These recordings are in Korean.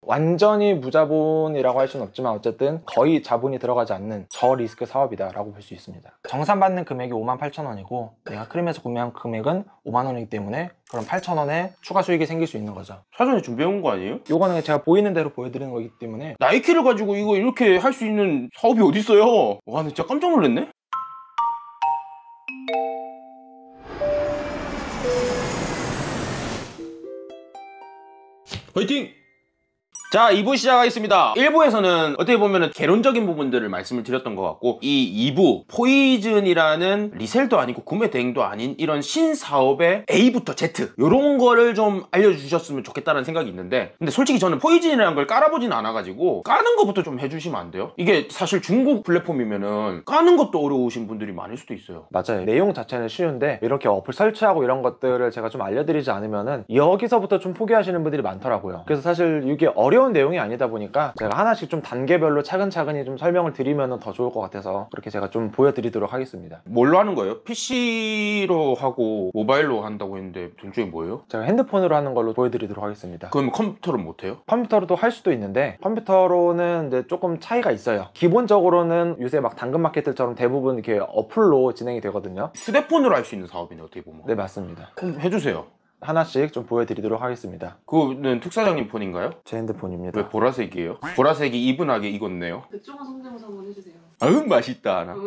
완전히 무자본이라고 할 수는 없지만 어쨌든 거의 자본이 들어가지 않는 저리스크 사업이다 라고 볼 수 있습니다. 정산받는 금액이 58,000원이고 내가 크림에서 구매한 금액은 5만원이기 때문에 그럼 8,000원에 추가 수익이 생길 수 있는 거죠. 사전에 준비해온 거 아니에요? 요거는 제가 보이는 대로 보여드리는 거기 때문에. 나이키를 가지고 이거 이렇게 할 수 있는 사업이 어디 있어요? 와, 진짜 깜짝 놀랐네. 화이팅! 자, 2부 시작하겠습니다. 1부에서는 어떻게 보면 개론적인 부분들을 말씀을 드렸던 것 같고, 이 2부 포이즌이라는 리셀도 아니고 구매 대행도 아닌 이런 신사업의 A부터 Z 요런 거를 좀 알려주셨으면 좋겠다는 생각이 있는데, 근데 솔직히 저는 포이즌이라는 걸 깔아보진 않아가지고 까는 것부터 좀 해주시면 안 돼요? 이게 사실 중국 플랫폼이면은 까는 것도 어려우신 분들이 많을 수도 있어요. 맞아요. 내용 자체는 쉬운데 이렇게 어플 설치하고 이런 것들을 제가 좀 알려드리지 않으면은 여기서부터 좀 포기하시는 분들이 많더라고요. 그래서 사실 이게 어려운 내용이 아니다 보니까 제가 하나씩 좀 단계별로 차근차근히 좀 설명을 드리면 더 좋을 것 같아서 그렇게 제가 좀 보여드리도록 하겠습니다. 뭘로 하는 거예요? PC로 하고 모바일로 한다고 했는데 둘 중에 뭐예요? 제가 핸드폰으로 하는 걸로 보여드리도록 하겠습니다. 그러면 컴퓨터로 못해요? 컴퓨터로도 할 수도 있는데 컴퓨터로는 이제 조금 차이가 있어요. 기본적으로는 요새 막 당근마켓들처럼 대부분 이렇게 어플로 진행이 되거든요. 휴대폰으로 할 수 있는 사업이네, 어떻게 보면. 네, 맞습니다. 그럼 해주세요. 하나씩 좀 보여드리도록 하겠습니다. 그거는 특사장님 폰인가요? 제 핸드폰입니다. 왜 보라색이에요? 보라색이 이분하게 익었네요. 백종원 성대모사 한번 해주세요. 아유, 맛있다. 나.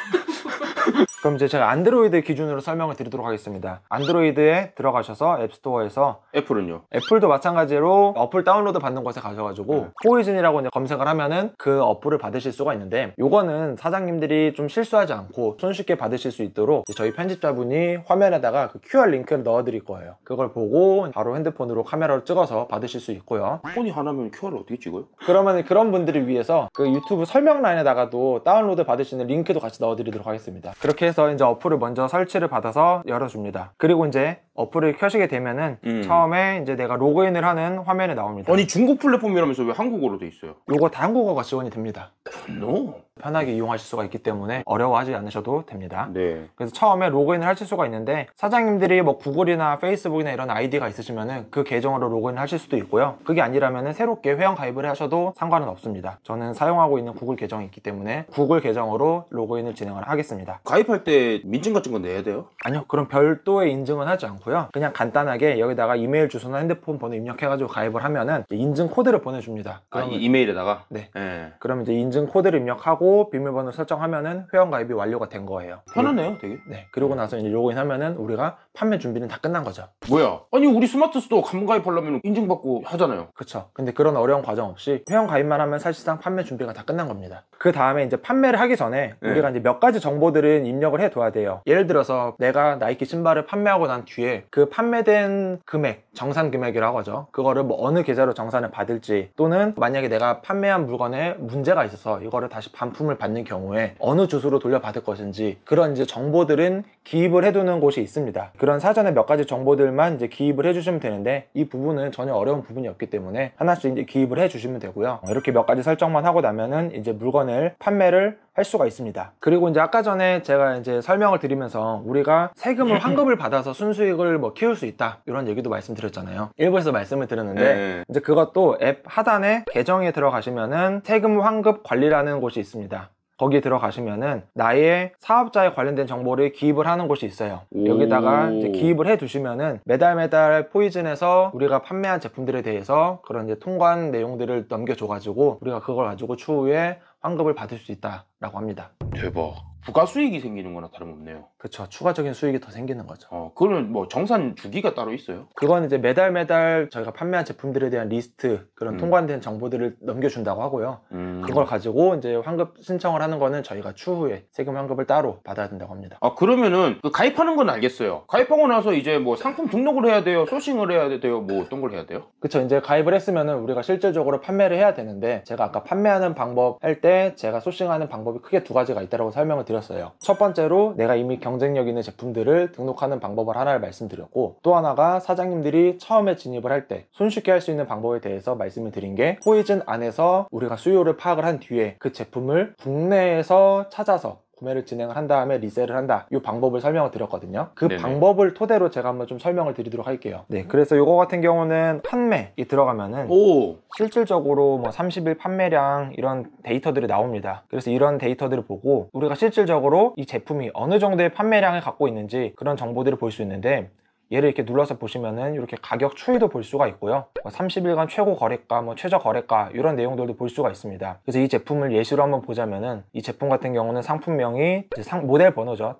그럼 이제 제가 안드로이드 기준으로 설명을 드리도록 하겠습니다. 안드로이드에 들어가셔서 앱스토어에서, 애플은요? 애플도 마찬가지로 어플 다운로드 받는 곳에 가셔가지고 포이즌이라고 이제 검색을 하면은 그 어플을 받으실 수가 있는데, 요거는 사장님들이 좀 실수하지 않고 손쉽게 받으실 수 있도록 저희 편집자분이 화면에다가 그 QR 링크를 넣어 드릴 거예요. 그걸 보고 바로 핸드폰으로 카메라로 찍어서 받으실 수 있고요. 폰이 하나면 QR을 어떻게 찍어요? 그러면 그런 분들을 위해서 그 유튜브 설명 라인에다가도 다운로드 받을 수 있는 링크도 같이 넣어 드리도록 하겠습니다. 그렇게 해서 이제 어플을 먼저 설치를 받아서 열어줍니다. 그리고 이제 어플을 켜시게 되면은 처음에 이제 내가 로그인을 하는 화면이 나옵니다. 아니, 중국 플랫폼이라면서 왜 한국어로 돼 있어요? 요거 다 한국어가 지원이 됩니다. No. 편하게 이용하실 수가 있기 때문에 어려워하지 않으셔도 됩니다. 네. 그래서 처음에 로그인을 하실 수가 있는데, 사장님들이 뭐 구글이나 페이스북이나 이런 아이디가 있으시면은 그 계정으로 로그인 하실 수도 있고요. 그게 아니라면은 새롭게 회원 가입을 하셔도 상관은 없습니다. 저는 사용하고 있는 구글 계정이 있기 때문에 구글 계정으로 로그인을 진행을 하겠습니다. 가입할 때 민증 같은 거 내야 돼요? 아니요, 그럼 별도의 인증은 하지 않고요. 그냥 간단하게 여기다가 이메일 주소나 핸드폰 번호 입력해가지고 가입을 하면은 인증 코드를 보내줍니다. 아, 이메일에다가? 네. 네. 그럼 이제 인증 코드를 입력하고 비밀번호 설정하면은 회원 가입이 완료가 된 거예요. 편하네요, 되게. 네. 그리고 나서 이제 로그인하면은 우리가 판매 준비는 다 끝난 거죠. 뭐야? 아니, 우리 스마트 스토어 한번 가입하려면 인증받고 하잖아요. 그쵸. 근데 그런 어려운 과정 없이 회원 가입만 하면 사실상 판매 준비가 다 끝난 겁니다. 그 다음에 이제 판매를 하기 전에 우리가 이제 몇 가지 정보들은 입력을 해둬야 돼요. 예를 들어서 내가 나이키 신발을 판매하고 난 뒤에 그 판매된 금액, 정산 금액이라고 하죠. 그거를 뭐 어느 계좌로 정산을 받을지, 또는 만약에 내가 판매한 물건에 문제가 있어서 이거를 다시 반품을 받는 경우에 어느 주소로 돌려받을 것인지, 그런 이제 정보들은 기입을 해두는 곳이 있습니다. 그런 사전에 몇 가지 정보들만 이제 기입을 해주시면 되는데, 이 부분은 전혀 어려운 부분이 없기 때문에 하나씩 이제 기입을 해주시면 되고요. 이렇게 몇 가지 설정만 하고 나면은 이제 물건을 판매를 할 수가 있습니다. 그리고 이제 아까 전에 제가 이제 설명을 드리면서 우리가 세금을 환급을 받아서 순수익을 뭐 키울 수 있다, 이런 얘기도 말씀드렸잖아요. 일부에서 말씀을 드렸는데 이제 그것도 앱 하단에 계정에 들어가시면은 세금 환급 관리라는 곳이 있습니다. 거기에 들어가시면은 나의 사업자에 관련된 정보를 기입을 하는 곳이 있어요. 여기다가 이제 기입을 해 두시면은 매달 포이즌에서 우리가 판매한 제품들에 대해서 그런 이제 통관 내용들을 넘겨줘가지고 우리가 그걸 가지고 추후에 환급을 받을 수 있다라고 합니다. 대박. 부가 수익이 생기는 거나 다름없네요. 그쵸. 추가적인 수익이 더 생기는 거죠. 그거는 뭐 정산 주기가 따로 있어요? 그건 이제 매달 저희가 판매한 제품들에 대한 리스트, 그런 통관된 정보들을 넘겨준다고 하고요. 그걸 가지고 이제 환급 신청을 하는 거는 저희가 추후에 세금 환급을 따로 받아야 된다고 합니다. 아, 그러면은 그 가입하는 건 알겠어요. 가입하고 나서 이제 뭐 상품 등록을 해야 돼요? 소싱을 해야 돼요? 뭐 어떤 걸 해야 돼요? 그쵸. 이제 가입을 했으면은 우리가 실질적으로 판매를 해야 되는데, 제가 아까 판매하는 방법 할 때 제가 소싱하는 방법이 크게 두 가지가 있다고 설명을 드렸어요. 첫 번째로 내가 이미 경쟁력 있는 제품들을 등록하는 방법을 하나를 말씀드렸고, 또 하나가 사장님들이 처음에 진입을 할 때 손쉽게 할 수 있는 방법에 대해서 말씀을 드린 게, 포이즌 안에서 우리가 수요를 파악을 한 뒤에 그 제품을 국내에서 찾아서 구매를 진행을 한 다음에 리셀을 한다. 이 방법을 설명을 드렸거든요. 그 네네. 방법을 토대로 제가 한번 좀 설명을 드리도록 할게요. 네, 그래서 이거 같은 경우는 판매에 들어가면은 오. 실질적으로 뭐 30일 판매량 이런 데이터들이 나옵니다. 그래서 이런 데이터들을 보고 우리가 실질적으로 이 제품이 어느 정도의 판매량을 갖고 있는지 그런 정보들을 볼 수 있는데, 얘를 이렇게 눌러서 보시면은 이렇게 가격 추이도 볼 수가 있고요. 30일간 최고 거래가, 뭐 최저 거래가 이런 내용들도 볼 수가 있습니다. 그래서 이 제품을 예시로 한번 보자면은 이 제품 같은 경우는 상품명이 이제 모델 번호죠.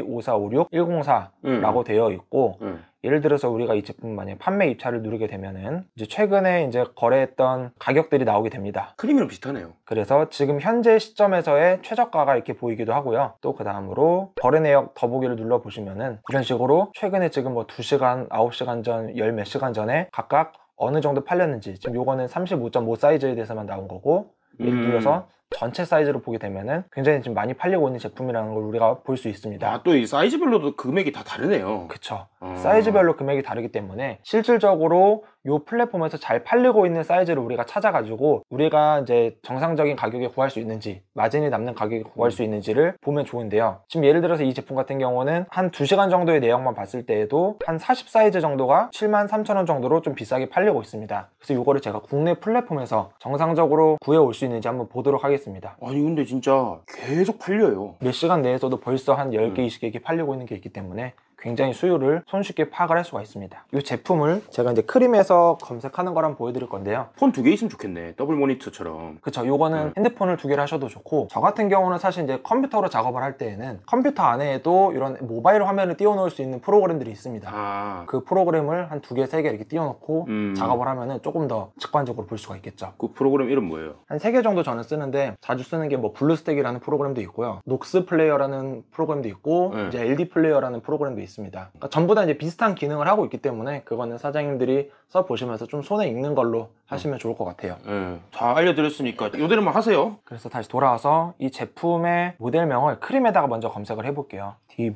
DV5456104라고 되어 있고, 예를 들어서 우리가 이 제품 만약에 판매 입찰을 누르게 되면은 이제 최근에 이제 거래했던 가격들이 나오게 됩니다. 크림이랑 비슷하네요. 그래서 지금 현재 시점에서의 최저가가 이렇게 보이기도 하고요. 또 그 다음으로 거래 내역 더보기를 눌러보시면은 이런 식으로 최근에 지금 뭐 2시간, 9시간 전, 열 몇 시간 전에 각각 어느 정도 팔렸는지, 지금 요거는 35.5 사이즈에 대해서만 나온 거고, 예를 들어서 전체 사이즈로 보게 되면은 굉장히 지금 많이 팔리고 있는 제품이라는 걸 우리가 볼 수 있습니다. 아, 또 이 사이즈별로도 금액이 다 다르네요. 그쵸. 사이즈별로 금액이 다르기 때문에 실질적으로 이 플랫폼에서 잘 팔리고 있는 사이즈를 우리가 찾아가지고 우리가 이제 정상적인 가격에 구할 수 있는지, 마진이 남는 가격에 구할 수 있는지를 보면 좋은데요. 지금 예를 들어서 이 제품 같은 경우는 한 2시간 정도의 내용만 봤을 때에도 한 40 사이즈 정도가 73,000원 정도로 좀 비싸게 팔리고 있습니다. 그래서 이거를 제가 국내 플랫폼에서 정상적으로 구해올 수 있는지 한번 보도록 하겠습니다. 아니 근데 진짜 계속 팔려요. 몇 시간 내에서도 벌써 한 10개, 20개 이렇게 팔리고 있는 게 있기 때문에 굉장히 수요를 손쉽게 파악을 할 수가 있습니다. 이 제품을 제가 이제 크림에서 검색하는 거랑 보여드릴 건데요. 폰 2개 있으면 좋겠네. 더블 모니터처럼. 그쵸. 요거는 핸드폰을 2개를 하셔도 좋고, 저 같은 경우는 사실 이제 컴퓨터로 작업을 할 때에는 컴퓨터 안에도 이런 모바일 화면을 띄워놓을 수 있는 프로그램들이 있습니다. 아, 그 프로그램을 한 2개, 3개 이렇게 띄워놓고 작업을 하면은 조금 더 직관적으로 볼 수가 있겠죠. 그 프로그램 이름 뭐예요? 한 3개 정도 저는 쓰는데, 자주 쓰는 게 뭐 블루스택이라는 프로그램도 있고요, 녹스 플레이어라는 프로그램도 있고, 이제 LD 플레이어라는 프로그램도 있습니다. 그러니까 전부 다 이제 비슷한 기능을 하고 있기 때문에 그거는 사장님들이 써보시면서 좀 손에 익는 걸로 하시면 좋을 것 같아요. 다 알려드렸으니까 이대로만 하세요. 그래서 다시 돌아와서 이 제품의 모델명을 크림에다가 먼저 검색을 해볼게요.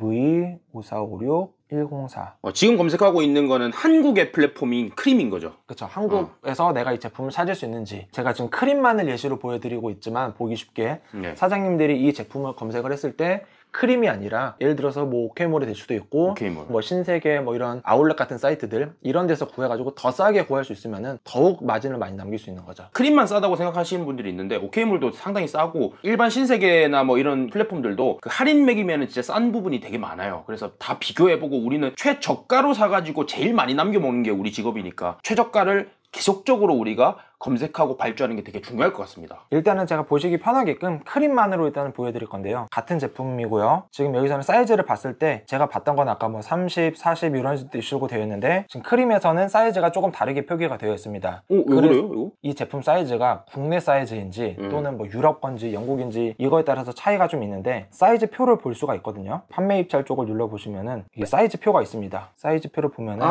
DV5456104. 지금 검색하고 있는 거는 한국의 플랫폼인 크림인 거죠. 그렇죠. 한국에서 내가 이 제품을 찾을 수 있는지, 제가 지금 크림만을 예시로 보여드리고 있지만 보기 쉽게 사장님들이 이 제품을 검색을 했을 때 크림이 아니라 예를 들어서 뭐 오케이몰이 될 수도 있고, 오케이몰. 뭐 신세계 뭐 이런 아울렛 같은 사이트들, 이런 데서 구해가지고 더 싸게 구할 수 있으면은 더욱 마진을 많이 남길 수 있는 거죠. 크림만 싸다고 생각하시는 분들이 있는데 오케이몰도 상당히 싸고, 일반 신세계나 뭐 이런 플랫폼들도 그 할인 매기면은 진짜 싼 부분이 되게 많아요. 그래서 다 비교해보고 우리는 최저가로 사가지고 제일 많이 남겨먹는 게 우리 직업이니까 최저가를 계속적으로 우리가 검색하고 발주하는 게 되게 중요할 것 같습니다. 일단은 제가 보시기 편하게끔 크림만으로 일단은 보여드릴 건데요. 같은 제품이고요. 지금 여기서는 사이즈를 봤을 때 제가 봤던 건 아까 뭐 30, 40 이런 식으로 되어 있는데, 지금 크림에서는 사이즈가 조금 다르게 표기가 되어 있습니다. 왜 그래요? 이거? 이 제품 사이즈가 국내 사이즈인지 또는 뭐 유럽 건지 영국인지 이거에 따라서 차이가 좀 있는데, 사이즈 표를 볼 수가 있거든요. 판매 입찰 쪽을 눌러보시면은 이게 사이즈 표가 있습니다. 사이즈 표를 보면은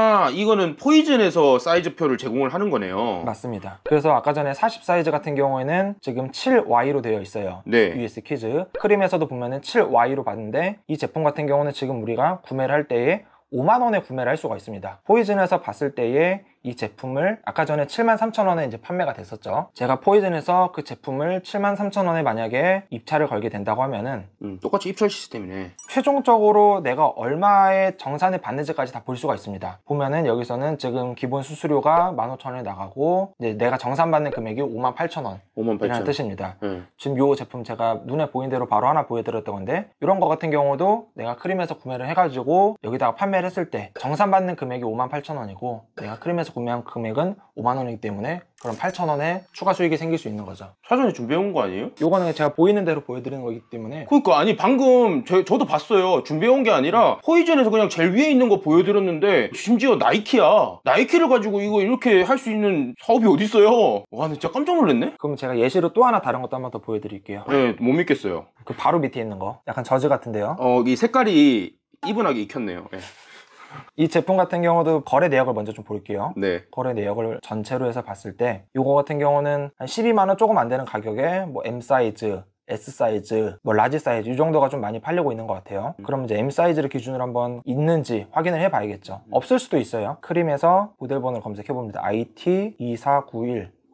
이거는 포이즌에서 사이즈 표를 제공을 하는 거네요. 맞습니다. 그래서 아까 전에 40 사이즈 같은 경우에는 지금 7Y로 되어 있어요. 네. US 퀴즈. 크림에서도 보면은 7Y로 봤는데, 이 제품 같은 경우는 지금 우리가 구매를 할 때에 5만 원에 구매를 할 수가 있습니다. 포이즌에서 봤을 때에 이 제품을 아까 전에 73,000원에 이제 판매가 됐었죠. 제가 포이즌에서 그 제품을 73,000원에 만약에 입찰을 걸게 된다고 하면은 똑같이 입찰 시스템이네. 최종적으로 내가 얼마의 정산을 받는지까지 다 볼 수가 있습니다. 보면은 여기서는 지금 기본 수수료가 15,000원에 나가고, 이제 내가 정산받는 금액이 58,000원 58,000원 이라는 뜻입니다. 지금 요 제품 제가 눈에 보인 대로 바로 하나 보여드렸던 건데, 이런 거 같은 경우도 내가 크림에서 구매를 해가지고 여기다가 판매를 했을 때 정산받는 금액이 58,000원이고 내가 크림에서 구매한 금액은 5만원이기 때문에 그럼 8,000원에 추가 수익이 생길 수 있는 거죠. 사전에 준비해온 거 아니에요? 요거는 제가 보이는 대로 보여드리는 거기 때문에. 그러니까 아니 방금 저도 봤어요. 준비해온 게 아니라 포이즌에서 그냥 제일 위에 있는 거 보여드렸는데, 심지어 나이키야. 나이키를 가지고 이거 이렇게 할 수 있는 사업이 어딨어요. 와, 나 진짜 깜짝 놀랐네. 그럼 제가 예시로 또 하나 다른 것도 한번 더 보여드릴게요. 네, 못 믿겠어요. 그 바로 밑에 있는 거 약간 저지 같은데요. 이 색깔이 이분하게 익혔네요. 네. 이 제품 같은 경우도 거래 내역을 먼저 좀 볼게요. 네. 거래 내역을 전체로 해서 봤을 때 요거 같은 경우는 한 12만원 조금 안 되는 가격에 뭐 M 사이즈, S 사이즈, 뭐 라지 사이즈 이 정도가 좀 많이 팔리고 있는 것 같아요. 그럼 이제 M 사이즈를 기준으로 한번 있는지 확인을 해봐야겠죠. 없을 수도 있어요. 크림에서 모델 번호를 검색해봅니다. IT2491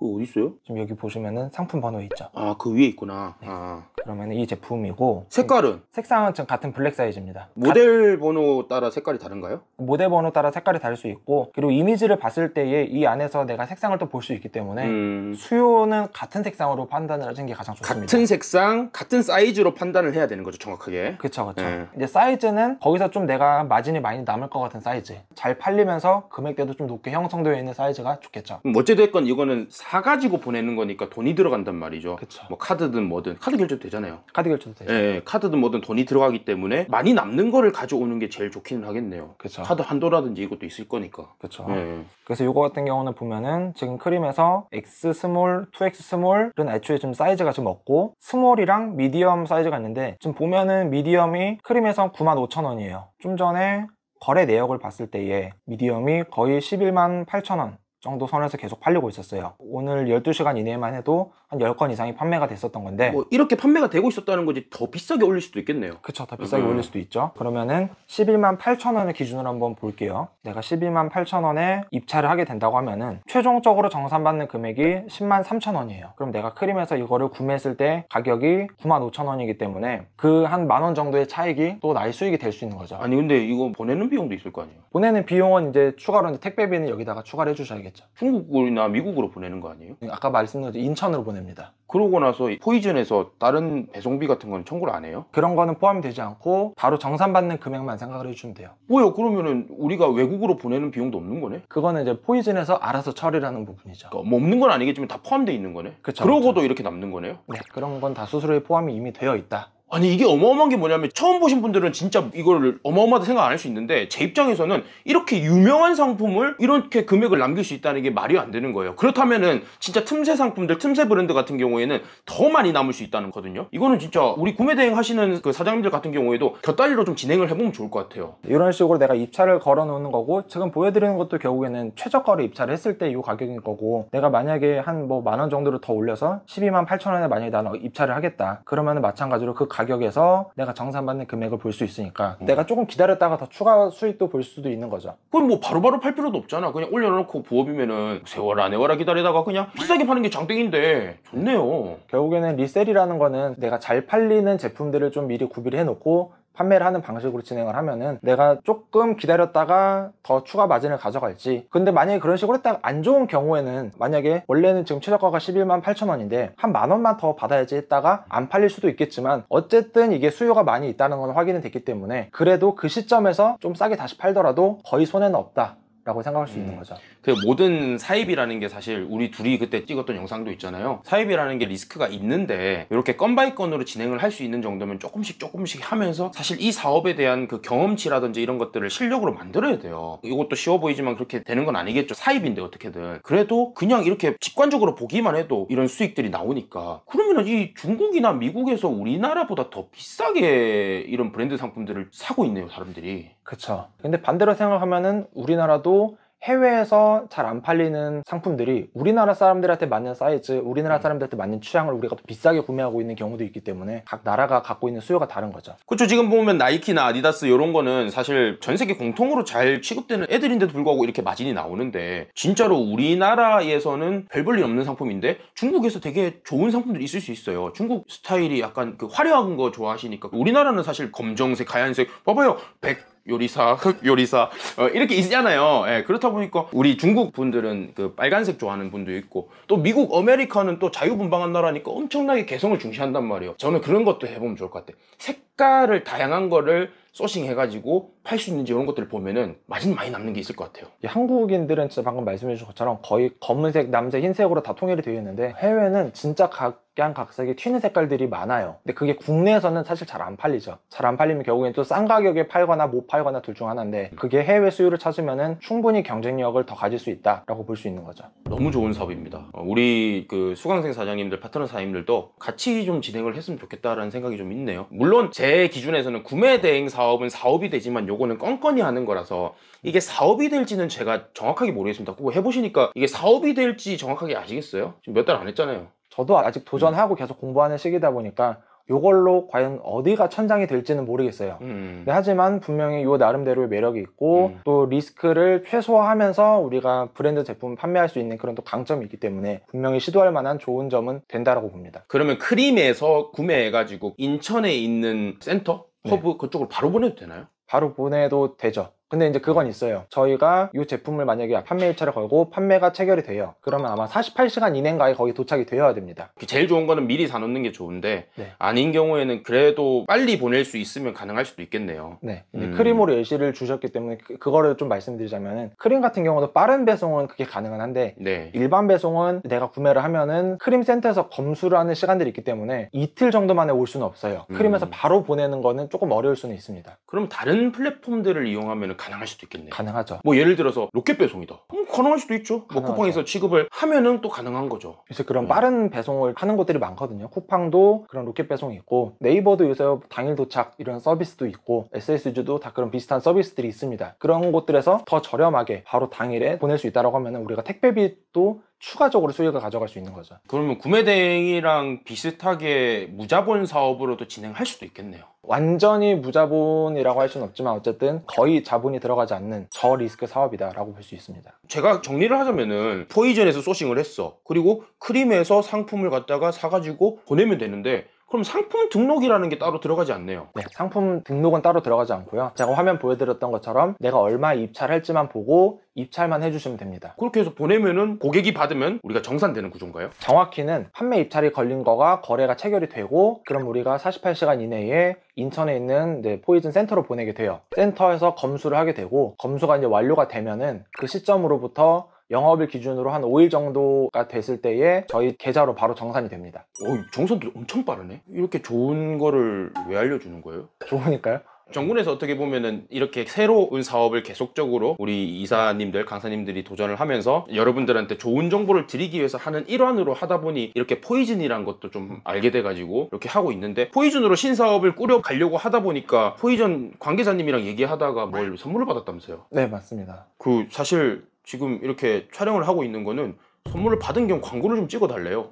어디 있어요? 지금 여기 보시면은 상품 번호 있죠. 아, 그 위에 있구나. 네. 아. 그러면 이 제품이고 색깔은? 색상은 지금 같은 블랙 사이즈입니다. 모델 번호 따라 색깔이 다른가요? 모델 번호 따라 색깔이 다를 수 있고, 그리고 이미지를 봤을 때에 이 안에서 내가 색상을 또 볼 수 있기 때문에 수요는 같은 색상으로 판단을 하는 게 가장 좋습니다. 같은 색상, 같은 사이즈로 판단을 해야 되는 거죠, 정확하게. 그쵸. 네. 이제 사이즈는 거기서 좀 내가 마진이 많이 남을 것 같은 사이즈, 잘 팔리면서 금액대도 좀 높게 형성되어 있는 사이즈가 좋겠죠. 어찌됐건 이거는 사가지고 보내는 거니까 돈이 들어간단 말이죠. 그쵸. 뭐 카드든 뭐든. 카드 결제도 되잖아요. 카드 결제도 되죠. 예, 카드든 뭐든 돈이 들어가기 때문에 많이 남는 거를 가져오는 게 제일 좋기는 하겠네요. 그쵸. 카드 한도라든지 이것도 있을 거니까. 그쵸. 예. 그래서 이거 같은 경우는 보면은 지금 크림에서 X 스몰, 2X 스몰은 애초에 좀 사이즈가 좀 없고, 스몰이랑 미디엄 사이즈가 있는데, 지금 보면은 미디엄이 크림에서 95,000원이에요. 좀 전에 거래 내역을 봤을 때에 미디엄이 거의 118,000원 정도 선에서 계속 팔리고 있었어요. 오늘 12시간 이내만 해도 한 10건 이상이 판매가 됐었던 건데, 뭐 이렇게 판매가 되고 있었다는 거지 더 비싸게 올릴 수도 있겠네요. 그쵸, 더 비싸게 올릴 수도 있죠. 그러면은 118,000원을 기준으로 한번 볼게요. 내가 118,000원에 입찰을 하게 된다고 하면은 최종적으로 정산받는 금액이 103,000원이에요. 그럼 내가 크림에서 이거를 구매했을 때 가격이 95,000원이기 때문에 그 한 만원 정도의 차익이 또 나의 수익이 될 수 있는 거죠. 아니 근데 이거 보내는 비용도 있을 거 아니에요? 보내는 비용은 이제 추가로 이제 택배비는 여기다가 추가를 해주셔야겠죠. 중국이나 미국으로 보내는 거 아니에요? 아까 말씀드린 것처럼 인천으로 보냅니다. 그러고 나서 포이즌에서 다른 배송비 같은 건 청구를 안 해요? 그런 거는 포함이 되지 않고 바로 정산받는 금액만 생각을 해주시면 돼요. 뭐요? 그러면은 우리가 외국으로 보내는 비용도 없는 거네? 그거는 이제 포이즌에서 알아서 처리를 하는 부분이죠. 그러니까 뭐 없는 건 아니겠지만 다 포함되어 있는 거네? 그쵸, 그러고도 그쵸. 이렇게 남는 거네요? 네, 그런 건 다 수수료에 포함이 이미 되어 있다. 아니 이게 어마어마한 게 뭐냐면 처음 보신 분들은 진짜 이걸 어마어마하다 생각 안 할 수 있는데 제 입장에서는 이렇게 유명한 상품을 이렇게 금액을 남길 수 있다는 게 말이 안 되는 거예요. 그렇다면은 진짜 틈새 상품들, 틈새 브랜드 같은 경우에는 더 많이 남을 수 있다는 거거든요. 이거는 진짜 우리 구매 대행 하시는 그 사장님들 같은 경우에도 곁다리로 좀 진행을 해보면 좋을 것 같아요. 이런 식으로 내가 입찰을 걸어 놓는 거고, 지금 보여드리는 것도 결국에는 최저가로 입찰을 했을 때 이 가격인 거고, 내가 만약에 한 뭐 만원 정도를 더 올려서 128,000원에 만약에 나는 입찰을 하겠다, 그러면은 마찬가지로 그 가격에서 내가 정산받는 금액을 볼 수 있으니까 내가 조금 기다렸다가 더 추가 수익도 볼 수도 있는 거죠. 그럼 뭐 바로바로 팔 필요도 없잖아. 그냥 올려놓고 부업이면은 세월아 내월아 기다리다가 그냥 비싸게 파는 게 장땡인데 좋네요. 결국에는 리셀이라는 거는 내가 잘 팔리는 제품들을 좀 미리 구비를 해놓고 판매를 하는 방식으로 진행을 하면은 내가 조금 기다렸다가 더 추가 마진을 가져갈지, 근데 만약에 그런 식으로 했다가 안 좋은 경우에는, 만약에 원래는 지금 최저가가 118,000원인데 한 만원만 더 받아야지 했다가 안 팔릴 수도 있겠지만 어쨌든 이게 수요가 많이 있다는 건 확인이 됐기 때문에 그래도 그 시점에서 좀 싸게 다시 팔더라도 거의 손해는 없다 라고 생각할 수 있는 거죠. 그 모든 사입이라는 게 사실 우리 둘이 그때 찍었던 영상도 있잖아요. 사입이라는 게 리스크가 있는데 이렇게 건 바이 건으로 진행을 할 수 있는 정도면 조금씩 하면서 사실 이 사업에 대한 그 경험치라든지 이런 것들을 실력으로 만들어야 돼요. 이것도 쉬워 보이지만 그렇게 되는 건 아니겠죠. 사입인데 어떻게든. 그래도 그냥 이렇게 직관적으로 보기만 해도 이런 수익들이 나오니까, 그러면은 이 중국이나 미국에서 우리나라보다 더 비싸게 이런 브랜드 상품들을 사고 있네요, 사람들이. 그쵸. 근데 반대로 생각하면은 우리나라도 해외에서 잘 안 팔리는 상품들이 우리나라 사람들한테 맞는 사이즈, 우리나라 사람들한테 맞는 취향을 우리가 더 비싸게 구매하고 있는 경우도 있기 때문에 각 나라가 갖고 있는 수요가 다른 거죠. 그렇죠. 지금 보면 나이키나 아디다스 이런 거는 사실 전 세계 공통으로 잘 취급되는 애들인데도 불구하고 이렇게 마진이 나오는데, 진짜로 우리나라에서는 별 볼 일 없는 상품인데 중국에서 되게 좋은 상품들이 있을 수 있어요. 중국 스타일이 약간 그 화려한 거 좋아하시니까. 우리나라는 사실 검정색, 하얀색, 봐봐요. 요리사, 흑 요리사 이렇게 있잖아요. 예, 그렇다 보니까 우리 중국 분들은 그 빨간색 좋아하는 분도 있고, 또 미국 아메리카는 또 자유분방한 나라니까 엄청나게 개성을 중시한단 말이에요. 저는 그런 것도 해보면 좋을 것 같아요. 색깔을 다양한 거를 소싱 해가지고 팔 수 있는지 이런 것들을 보면은 마진 많이 남는 게 있을 것 같아요. 한국인들은 진짜 방금 말씀해 주신 것처럼 거의 검은색, 남색, 흰색으로 다 통일이 되어 있는데 해외는 진짜 각양각색의 튀는 색깔들이 많아요. 근데 그게 국내에서는 사실 잘 안 팔리죠. 잘 안 팔리면 결국엔 또 싼 가격에 팔거나 못 팔거나 둘 중 하나인데, 그게 해외 수요를 찾으면은 충분히 경쟁력을 더 가질 수 있다라고 볼 수 있는 거죠. 너무 좋은 사업입니다. 우리 그 수강생 사장님들, 파트너 사장님들도 같이 좀 진행을 했으면 좋겠다라는 생각이 좀 있네요. 물론 제 기준에서는 구매 대행 사업은 사업이 되지만 요거는 껌껌이 하는 거라서 이게 사업이 될지는 제가 정확하게 모르겠습니다. 그거 해보시니까 이게 사업이 될지 정확하게 아시겠어요? 지금 몇 달 안 했잖아요. 저도 아직 도전하고 계속 공부하는 시기다 보니까 이걸로 과연 어디가 천장이 될지는 모르겠어요. 네, 하지만 분명히 이 나름대로의 매력이 있고 또 리스크를 최소화하면서 우리가 브랜드 제품을 판매할 수 있는 그런 또 강점이 있기 때문에 분명히 시도할 만한 좋은 점은 된다라고 봅니다. 그러면 크림에서 구매해가지고 인천에 있는 센터? 허브 네. 그쪽으로 바로 보내도 되나요? 바로 보내도 되죠. 근데 이제 그건 있어요. 저희가 이 제품을 만약에 판매 입찰을 걸고 판매가 체결이 돼요. 그러면 아마 48시간 이내인가에 거기 도착이 되어야 됩니다. 제일 좋은 거는 미리 사놓는 게 좋은데 네. 아닌 경우에는 그래도 빨리 보낼 수 있으면 가능할 수도 있겠네요. 네. 크림으로 예시를 주셨기 때문에 그거를 좀 말씀드리자면은 크림 같은 경우도 빠른 배송은 그게 가능은 한데 네. 일반 배송은 내가 구매를 하면은 크림 센터에서 검수를 하는 시간들이 있기 때문에 이틀 정도 만에 올 수는 없어요. 크림에서 바로 보내는 거는 조금 어려울 수는 있습니다. 그럼 다른 플랫폼들을 이용하면 가능할 수도 있겠네요. 가능하죠. 뭐 예를 들어서 로켓 배송이다. 가능할 수도 있죠. 뭐 가능하죠. 쿠팡에서 취급을 하면은 또 가능한 거죠. 요새 그런 빠른 배송을 하는 곳들이 많거든요. 쿠팡도 그런 로켓 배송이 있고 네이버도 요새 당일 도착 이런 서비스도 있고 SSG도 다 그런 비슷한 서비스들이 있습니다. 그런 곳들에서 더 저렴하게 바로 당일에 보낼 수 있다고 하면 우리가 택배비도 추가적으로 수익을 가져갈 수 있는 거죠. 그러면 구매대행이랑 비슷하게 무자본 사업으로도 진행할 수도 있겠네요. 완전히 무자본이라고 할 수는 없지만 어쨌든 거의 자본이 들어가지 않는 저리스크 사업이다라고 볼 수 있습니다. 제가 정리를 하자면은 포이즌에서 소싱을 했어. 그리고 크림에서 상품을 갖다가 사가지고 보내면 되는데 그럼 상품 등록이라는 게 따로 들어가지 않네요. 네, 상품 등록은 따로 들어가지 않고요. 제가 화면 보여드렸던 것처럼 내가 얼마 입찰할지만 보고 입찰만 해주시면 됩니다. 그렇게 해서 보내면은 고객이 받으면 우리가 정산되는 구조인가요? 정확히는 판매 입찰이 걸린 거가 거래가 체결이 되고 그럼 우리가 48시간 이내에 인천에 있는 포이즌 센터로 보내게 돼요. 센터에서 검수를 하게 되고 검수가 이제 완료가 되면은 그 시점으로부터 영업일 기준으로 한 5일 정도가 됐을 때에 저희 계좌로 바로 정산이 됩니다. 정산도 엄청 빠르네. 이렇게 좋은 거를 왜 알려주는 거예요? 좋으니까요. 정군에서 어떻게 보면은 이렇게 새로운 사업을 계속적으로 우리 이사님들, 강사님들이 도전을 하면서 여러분들한테 좋은 정보를 드리기 위해서 하는 일환으로 하다 보니 이렇게 포이즌이란 것도 좀 알게 돼가지고 이렇게 하고 있는데 포이즌으로 신사업을 꾸려가려고 하다 보니까 포이즌 관계자님이랑 얘기하다가 뭘 선물을 받았다면서요? 네, 맞습니다. 사실 지금 이렇게 촬영을 하고 있는 거는 선물을 받은 겸 광고를 좀 찍어 달래요.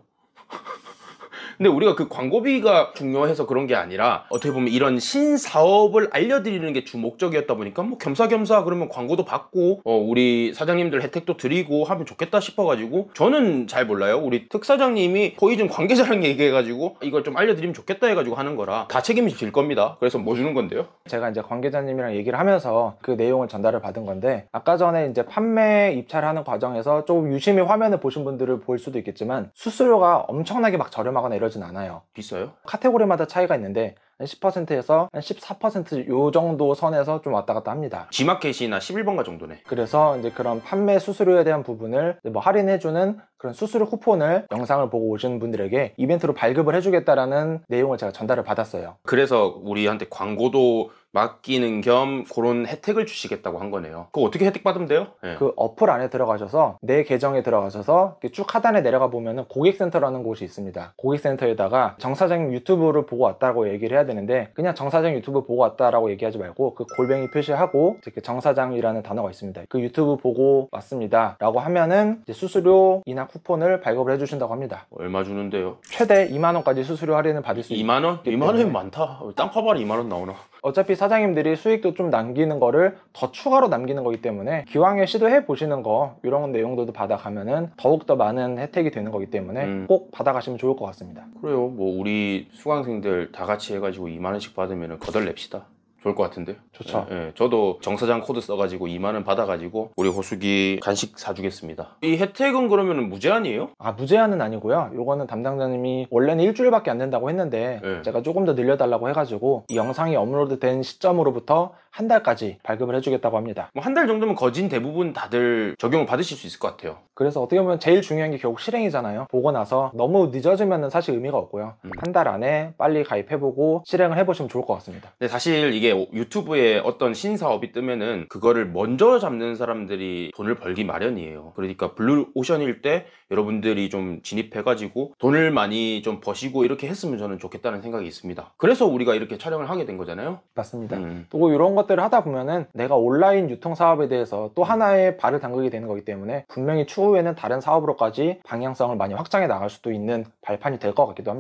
근데 우리가 그 광고비가 중요해서 그런 게 아니라 어떻게 보면 이런 신사업을 알려드리는 게 주 목적이었다 보니까 뭐 겸사겸사 그러면 광고도 받고 우리 사장님들 혜택도 드리고 하면 좋겠다 싶어가지고 저는 잘 몰라요. 우리 특사장님이 포이즌 관계자랑 얘기해가지고 이걸 좀 알려드리면 좋겠다 해가지고 하는 거라 다 책임이 질 겁니다. 그래서 뭐 주는 건데요? 제가 이제 관계자님이랑 얘기를 하면서 그 내용을 전달을 받은 건데 아까 전에 이제 판매 입찰하는 과정에서 조금 유심히 화면을 보신 분들을 볼 수도 있겠지만 수수료가 엄청나게 막 저렴하거나 이러진 않아요. 비싸요? 카테고리마다 차이가 있는데 한 10%에서 한 14%요 정도 선에서 좀 왔다 갔다 합니다. G마켓이나 11번가 정도네. 그래서 이제 그런 판매 수수료에 대한 부분을 뭐 할인해주는 그런 수수료 쿠폰을 영상을 보고 오시는 분들에게 이벤트로 발급을 해주겠다라는 내용을 제가 전달을 받았어요. 그래서 우리한테 광고도 맡기는 겸 그런 혜택을 주시겠다고 한 거네요. 그거 어떻게 혜택 받으면 돼요? 네. 그 어플 안에 들어가셔서 내 계정에 들어가셔서 쭉 하단에 내려가 보면은 고객센터라는 곳이 있습니다. 고객센터에다가 정 사장님 유튜브를 보고 왔다고 얘기를 해야 되는데 그냥 정 사장님 유튜브 보고 왔다라고 얘기하지 말고 그 골뱅이 표시하고 이렇게 정 사장이라는 단어가 있습니다. 그 유튜브 보고 왔습니다 라고 하면은 이제 수수료이나 쿠폰을 발급을 해주신다고 합니다. 얼마 주는데요? 최대 2만원까지 수수료 할인을 받을 수 2만원? 2만원이면 많다. 땅파발이 2만원 나오나? 어차피 사장님들이 수익도 좀 남기는 거를 더 추가로 남기는 거기 때문에 기왕에 시도해 보시는 거 이런 내용들도 받아가면은 더욱더 많은 혜택이 되는 거기 때문에 꼭 받아가시면 좋을 것 같습니다. 그래요. 뭐 우리 수강생들 다 같이 해가지고 2만원씩 받으면 거덜 냅시다. 좋을 것 같은데. 좋죠. 예, 저도 정사장 코드 써가지고 2만원 받아가지고 우리 호수기 간식 사주겠습니다. 이 혜택은 그러면 무제한이에요? 아, 무제한은 아니고요. 요거는 담당자님이 원래는 일주일밖에 안 된다고 했는데 네. 제가 조금 더 늘려달라고 해가지고 이 영상이 업로드 된 시점으로부터 한 달까지 발급을 해주겠다고 합니다. 뭐 한 달 정도면 거진 대부분 다들 적용을 받으실 수 있을 것 같아요. 그래서 어떻게 보면 제일 중요한 게 결국 실행이잖아요. 보고 나서 너무 늦어지면 사실 의미가 없고요. 한 달 안에 빨리 가입해보고 실행을 해보시면 좋을 것 같습니다. 근데 사실 이게 유튜브에 어떤 신사업이 뜨면은 그거를 먼저 잡는 사람들이 돈을 벌기 마련이에요. 그러니까 블루오션일 때 여러분들이 좀 진입해가지고 돈을 많이 좀 버시고 이렇게 했으면 저는 좋겠다는 생각이 있습니다. 그래서 우리가 이렇게 촬영을 하게 된 거잖아요. 맞습니다. 또 이런 것들을 하다 보면은 내가 온라인 유통 사업에 대해서 또 하나의 발을 담그게 되는 거기 때문에 분명히 추후에는 다른 사업으로까지 방향성을 많이 확장해 나갈 수도 있는 발판이 될 것 같기도 합니다.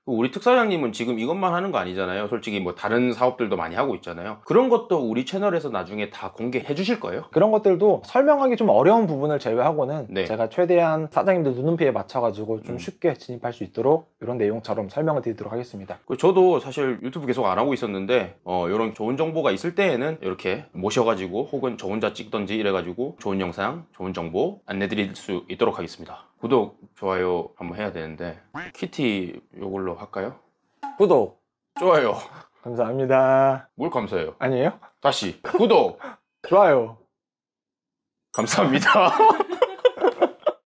우리 특사장님은 지금 이것만 하는 거 아니잖아요. 솔직히 뭐 다른 사업들도 많이 하고 있잖아요. 그런 것도 우리 채널에서 나중에 다 공개해 주실 거예요? 그런 것들도 설명하기 좀 어려운 부분을 제외하고는 네. 제가 최대한 사장님들 눈높이에 맞춰가지고 좀 쉽게 진입할 수 있도록 이런 내용처럼 설명을 드리도록 하겠습니다. 저도 사실 유튜브 계속 안 하고 있었는데 이런 좋은 정보가 있을 때에는 이렇게 모셔가지고 혹은 저 혼자 찍던지 이래가지고 좋은 영상, 좋은 정보 안내드릴 수 있도록 하겠습니다. 구독, 좋아요 한번 해야 되는데 키티 요걸로 할까요? 구독 좋아요. 감사합니다. 뭘 감사해요? 아니에요? 다시 구독, 좋아요. 감사합니다.